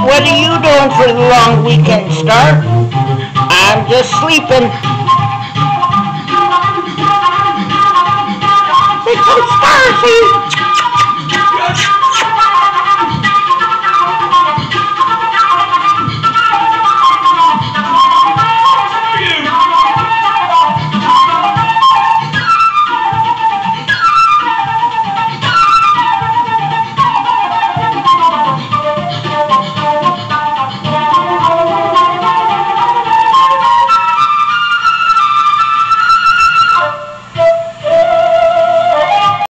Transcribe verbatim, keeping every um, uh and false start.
What are you doing for the long weekend, Star? I'm just sleeping. Big old Star, see?